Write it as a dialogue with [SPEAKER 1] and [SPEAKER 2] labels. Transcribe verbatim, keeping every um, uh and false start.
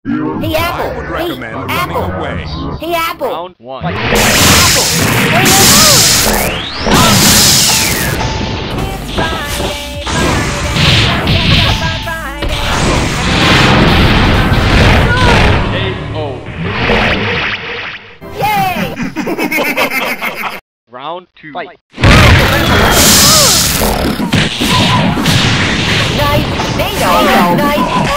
[SPEAKER 1] Hey, Apple!
[SPEAKER 2] I would recommend
[SPEAKER 1] hey,
[SPEAKER 2] running
[SPEAKER 1] Apple!
[SPEAKER 2] away.
[SPEAKER 1] Hey, Apple!
[SPEAKER 3] Round one.
[SPEAKER 1] Apple! Where
[SPEAKER 3] K O.
[SPEAKER 1] Yay!
[SPEAKER 3] Round two. Fight.
[SPEAKER 1] Nice! Bingo! Nice!